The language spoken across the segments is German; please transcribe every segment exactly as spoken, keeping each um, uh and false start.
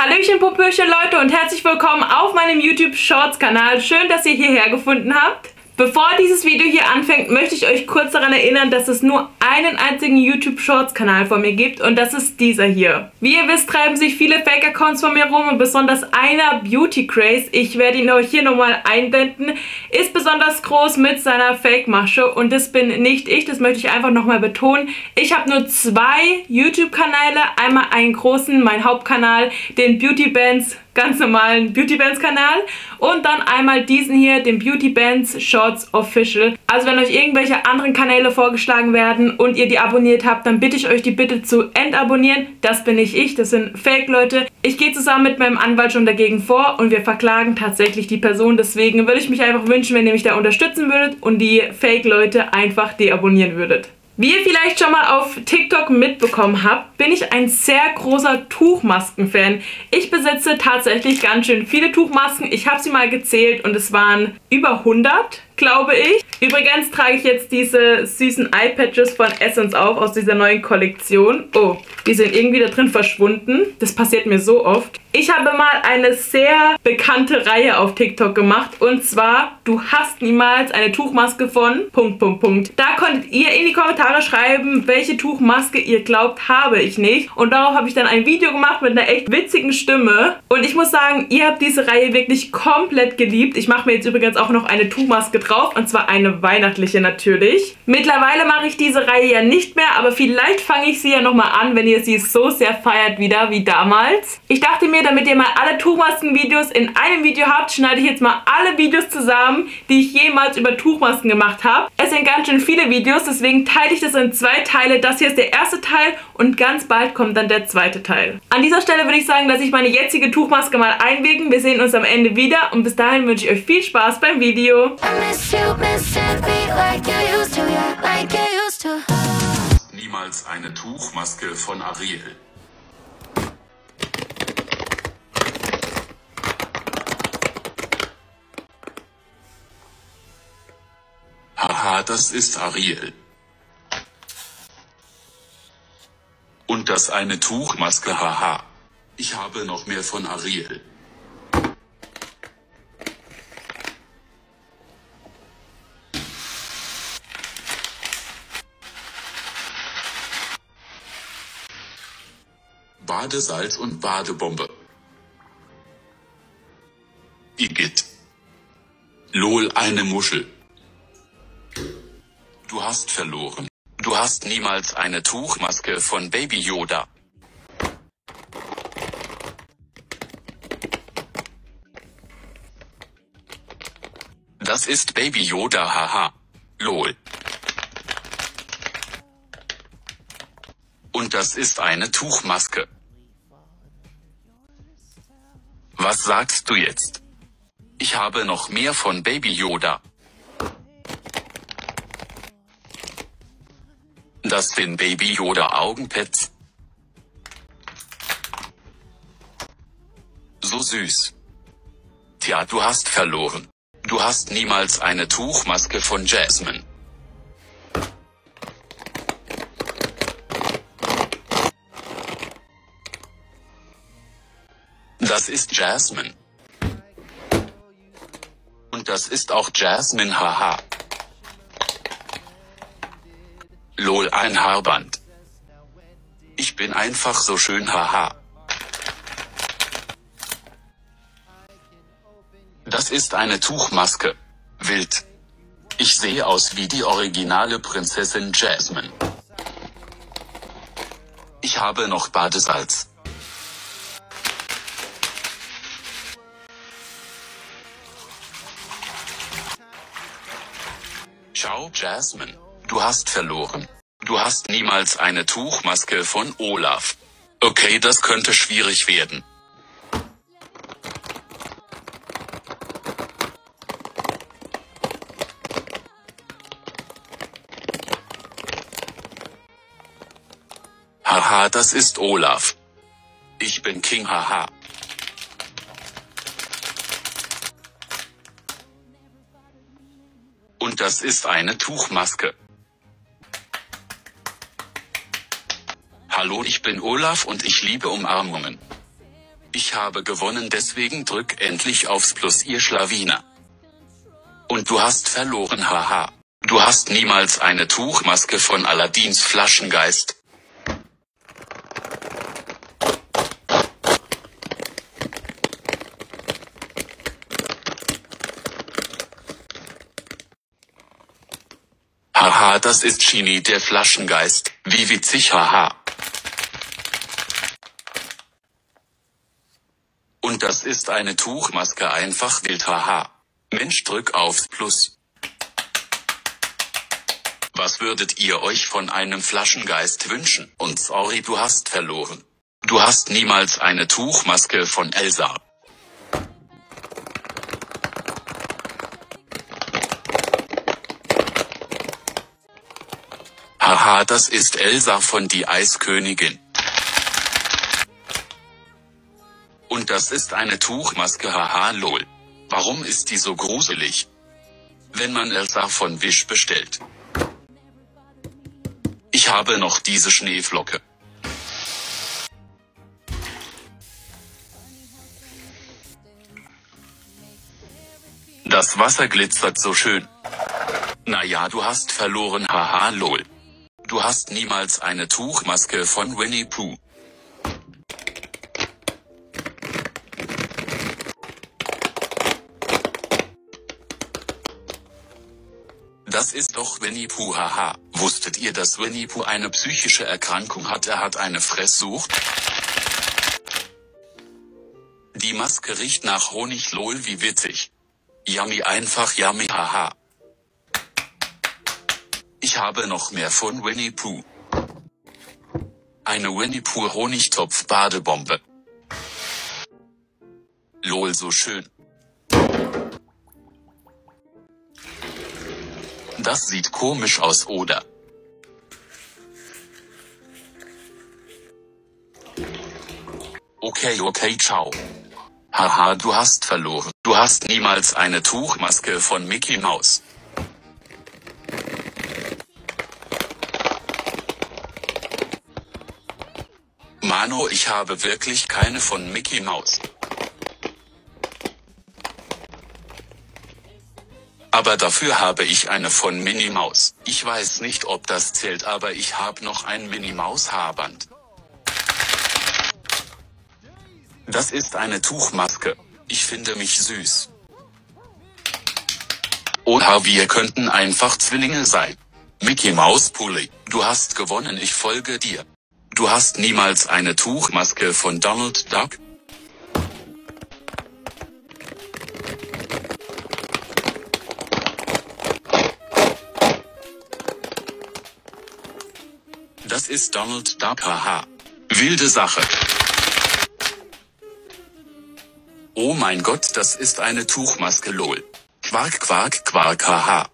Hallöchen, Popöchen, Leute, und herzlich willkommen auf meinem YouTube Shorts Kanal. Schön, dass ihr hierher gefunden habt. Bevor dieses Video hier anfängt, möchte ich euch kurz daran erinnern, dass es nur einen einzigen YouTube Shorts Kanal von mir gibt und das ist dieser hier. Wie ihr wisst, treiben sich viele Fake Accounts von mir rum und besonders einer, Beauty Craze, ich werde ihn euch hier nochmal einblenden, ist besonders groß mit seiner Fake-Masche und das bin nicht ich, das möchte ich einfach nochmal betonen. Ich habe nur zwei YouTube-Kanäle, einmal einen großen, mein Hauptkanal, den Beauty Bands, ganz normalen Beauty Bands Kanal und dann einmal diesen hier, den Beauty Bands Shorts Official. Also wenn euch irgendwelche anderen Kanäle vorgeschlagen werden und ihr die abonniert habt, dann bitte ich euch die bitte zu entabonnieren. Das bin nicht ich, das sind Fake-Leute. Ich gehe zusammen mit meinem Anwalt schon dagegen vor und wir verklagen tatsächlich die Person. Deswegen würde ich mich einfach wünschen, wenn ihr mich da unterstützen würdet und die Fake-Leute einfach deabonnieren würdet. Wie ihr vielleicht schon mal auf TikTok mitbekommen habt, bin ich ein sehr großer Tuchmasken-Fan. Ich besitze tatsächlich ganz schön viele Tuchmasken. Ich habe sie mal gezählt und es waren über hundert, glaube ich. Übrigens trage ich jetzt diese süßen Eye-Patches von Essence auf, aus dieser neuen Kollektion. Oh, die sind irgendwie da drin verschwunden. Das passiert mir so oft. Ich habe mal eine sehr bekannte Reihe auf TikTok gemacht und zwar, du hast niemals eine Tuchmaske von... Punkt, Punkt, Punkt. Da konntet ihr in die Kommentare schreiben, welche Tuchmaske ihr glaubt, habe ich nicht. Und darauf habe ich dann ein Video gemacht mit einer echt witzigen Stimme. Und ich muss sagen, ihr habt diese Reihe wirklich komplett geliebt. Ich mache mir jetzt übrigens auch noch eine Tuchmaske drauf und zwar eine weihnachtliche natürlich. Mittlerweile mache ich diese Reihe ja nicht mehr, aber vielleicht fange ich sie ja nochmal an, wenn ihr sie so sehr feiert wieder wie damals. Ich dachte mir, damit ihr mal alle Tuchmasken-Videos in einem Video habt, schneide ich jetzt mal alle Videos zusammen, die ich jemals über Tuchmasken gemacht habe. Es sind ganz schön viele Videos, deswegen teile ich das in zwei Teile. Das hier ist der erste Teil und ganz bald kommt dann der zweite Teil. An dieser Stelle würde ich sagen, dass ich meine jetzige Tuchmaske mal einwirken. Wir sehen uns am Ende wieder und bis dahin wünsche ich euch viel Spaß beim Video. Niemals eine Tuchmaske von Ariel. Haha, das ist Ariel. Und das eine Tuchmaske, haha. Ich habe noch mehr von Ariel. Badesalz und Badebombe. Igitt. Lol, eine Muschel. Du hast verloren. Du hast niemals eine Tuchmaske von Baby Yoda. Das ist Baby Yoda, haha. Lol. Und das ist eine Tuchmaske. Was sagst du jetzt? Ich habe noch mehr von Baby Yoda. Das sind Baby Yoda Augenpads. So süß. Tja, du hast verloren. Du hast niemals eine Tuchmaske von Jasmine. Das ist Jasmine. Und das ist auch Jasmine, haha. Lol, ein Haarband. Ich bin einfach so schön, haha. Das ist eine Tuchmaske. Wild. Ich sehe aus wie die originale Prinzessin Jasmine. Ich habe noch Badesalz. Ciao, Jasmine. Du hast verloren. Du hast niemals eine Tuchmaske von Olaf. Okay, das könnte schwierig werden. Haha, das ist Olaf. Ich bin King, haha. Und das ist eine Tuchmaske. Hallo, ich bin Olaf und ich liebe Umarmungen. Ich habe gewonnen, deswegen drück endlich aufs Plus, ihr Schlawiner. Und du hast verloren, haha. Du hast niemals eine Tuchmaske von Aladdins Flaschengeist. Haha, das ist Genie der Flaschengeist. Wie witzig, haha. Und das ist eine Tuchmaske, einfach wild, haha. Mensch, drück aufs Plus. Was würdet ihr euch von einem Flaschengeist wünschen? Und sorry, du hast verloren. Du hast niemals eine Tuchmaske von Elsa. Haha, das ist Elsa von die Eiskönigin. Und das ist eine Tuchmaske, haha, lol. Warum ist die so gruselig? Wenn man Elsa von Wish bestellt. Ich habe noch diese Schneeflocke. Das Wasser glitzert so schön. Naja, du hast verloren, haha, lol. Du hast niemals eine Tuchmaske von Winnie Pooh. Das ist doch Winnie Pooh, haha. Wusstet ihr, dass Winnie Pooh eine psychische Erkrankung hat? Er hat eine Fresssucht. Die Maske riecht nach Honig, lol, wie witzig. Yummy, einfach yummy, haha. Ich habe noch mehr von Winnie Pooh. Eine Winnie Pooh Honigtopf-Badebombe. Lol, so schön. Das sieht komisch aus, oder? Okay, okay, ciao. Haha, du hast verloren. Du hast niemals eine Tuchmaske von Mickey Mouse. Mano, ich habe wirklich keine von Mickey Mouse. Aber dafür habe ich eine von Minnie Maus. Ich weiß nicht, ob das zählt, aber ich habe noch ein Minnie Maus Haarband. Das ist eine Tuchmaske. Ich finde mich süß. Oha, wir könnten einfach Zwillinge sein. Mickey Maus Pulli, du hast gewonnen, ich folge dir. Du hast niemals eine Tuchmaske von Donald Duck? Das ist Donald Duck, haha. Wilde Sache. Oh mein Gott, das ist eine Tuchmaske, lol. Quark, Quark, Quark, haha.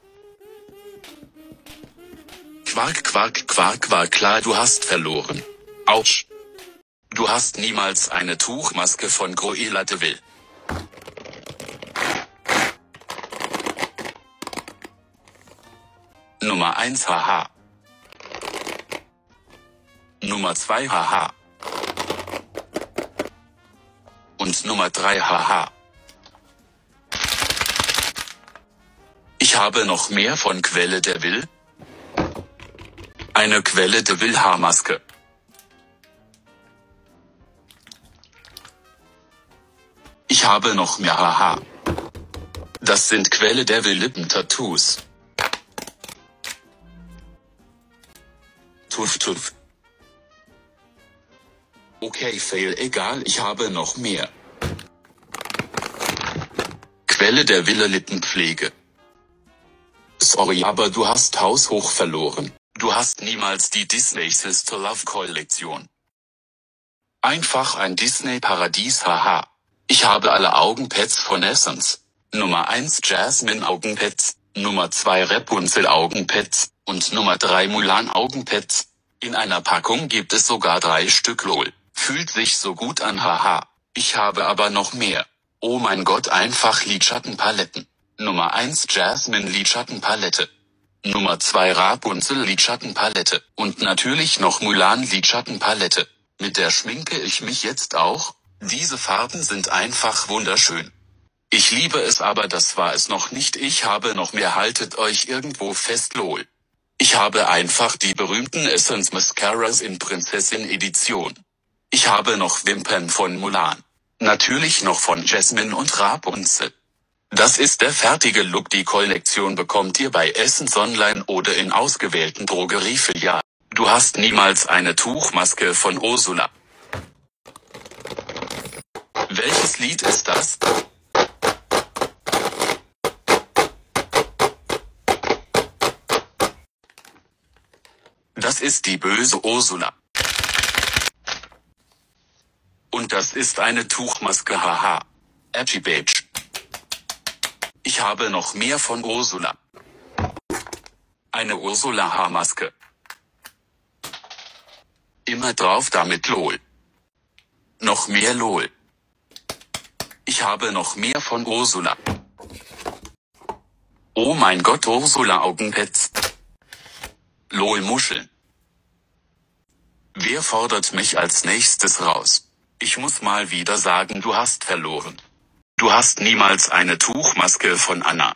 Quark, Quark, Quark, Quark, klar, du hast verloren. Autsch. Du hast niemals eine Tuchmaske von Cruella de Vil. Nummer eins, haha. Nummer zwei, haha. Und Nummer drei, haha. Ich habe noch mehr von Quelle der Vil. Eine Quelle der Vil Haarmaske. Ich habe noch mehr, haha. Das sind Quelle der Vil Lippentattoos. Tuff, tuff. Okay, fail, egal, ich habe noch mehr. Quelle der Wille Lippenpflege. Sorry, aber du hast haushoch verloren. Du hast niemals die Disney Sister Love Kollektion. Einfach ein Disney-Paradies, haha. Ich habe alle Augenpads von Essence. Nummer eins Jasmine Augenpads, Nummer zwei Rapunzel Augenpads und Nummer drei Mulan Augenpads. In einer Packung gibt es sogar drei Stück, lol. Fühlt sich so gut an, haha. Ich habe aber noch mehr. Oh mein Gott, einfach Lidschattenpaletten. Nummer eins Jasmine Lidschattenpalette. Nummer zwei Rapunzel Lidschattenpalette. Und natürlich noch Mulan Lidschattenpalette. Mit der schminke ich mich jetzt auch. Diese Farben sind einfach wunderschön. Ich liebe es, aber das war es noch nicht. Ich habe noch mehr, haltet euch irgendwo fest, lol. Ich habe einfach die berühmten Essence Mascaras in Prinzessin Edition. Ich habe noch Wimpern von Mulan. Natürlich noch von Jasmine und Rapunzel. Das ist der fertige Look. Die Kollektion bekommt ihr bei Essence Online oder in ausgewählten Drogeriefilialen. Du hast niemals eine Tuchmaske von Ursula. Welches Lied ist das? Das ist die böse Ursula. Und das ist eine Tuchmaske, haha. Edgy Bitch. Ich habe noch mehr von Ursula. Eine Ursula-Haarmaske. Immer drauf damit, lol. Noch mehr, lol. Ich habe noch mehr von Ursula. Oh mein Gott, Ursula-Augenpads. Lol, Muscheln. Wer fordert mich als nächstes raus? Ich muss mal wieder sagen, du hast verloren. Du hast niemals eine Tuchmaske von Anna.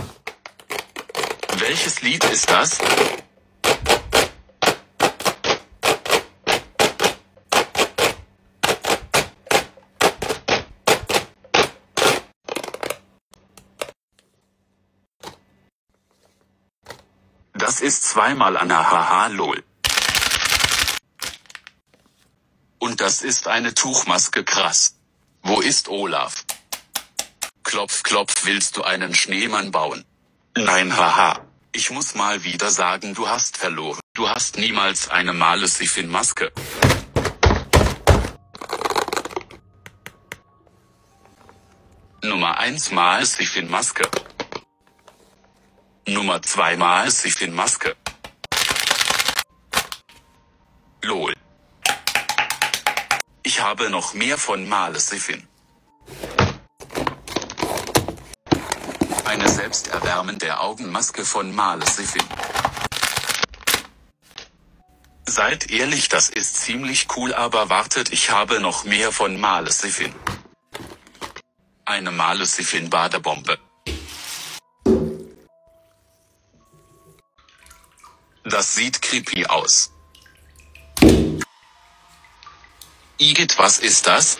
Welches Lied ist das? Das ist zweimal Anna, haha, lol. Und das ist eine Tuchmaske, krass. Wo ist Olaf? Klopf, klopf, willst du einen Schneemann bauen? Nein, haha. Ich muss mal wieder sagen, du hast verloren. Du hast niemals eine Malesifin-Maske. Nummer eins Malesifin-Maske. Nummer zwei Malesifin-Maske. Lol. Ich habe noch mehr von Malesifin. Eine selbsterwärmende Augenmaske von Malesifin. Seid ehrlich, das ist ziemlich cool, aber wartet, ich habe noch mehr von Malesifin. Eine Malesifin-Badebombe. Das sieht creepy aus. Igitt, was ist das?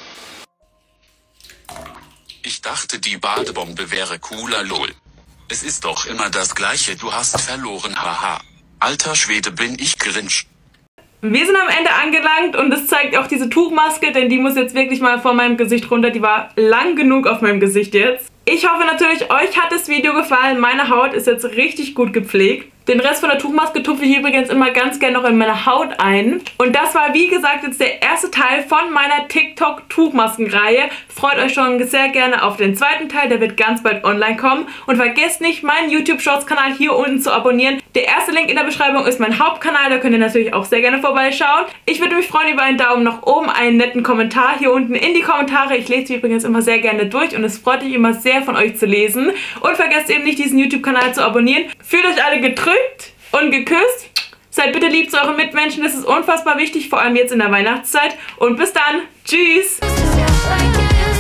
Ich dachte, die Badebombe wäre cooler, lol. Es ist doch immer das gleiche, du hast verloren, haha. Alter Schwede, bin ich cringe. Wir sind am Ende angelangt und das zeigt auch diese Tuchmaske, denn die muss jetzt wirklich mal vor meinem Gesicht runter. Die war lang genug auf meinem Gesicht jetzt. Ich hoffe natürlich, euch hat das Video gefallen. Meine Haut ist jetzt richtig gut gepflegt. Den Rest von der Tuchmaske tupfe ich übrigens immer ganz gerne noch in meine Haut ein. Und das war, wie gesagt, jetzt der erste Teil von meiner TikTok-Tuchmaskenreihe. Freut euch schon sehr gerne auf den zweiten Teil, der wird ganz bald online kommen. Und vergesst nicht, meinen YouTube-Shorts-Kanal hier unten zu abonnieren. Der erste Link in der Beschreibung ist mein Hauptkanal, da könnt ihr natürlich auch sehr gerne vorbeischauen. Ich würde mich freuen über einen Daumen nach oben, einen netten Kommentar hier unten in die Kommentare. Ich lese sie übrigens immer sehr gerne durch und es freut mich immer sehr, von euch zu lesen. Und vergesst eben nicht, diesen YouTube-Kanal zu abonnieren. Fühlt euch alle gedrückt und geküsst. Seid bitte lieb zu euren Mitmenschen, das ist unfassbar wichtig, vor allem jetzt in der Weihnachtszeit. Und bis dann. Tschüss.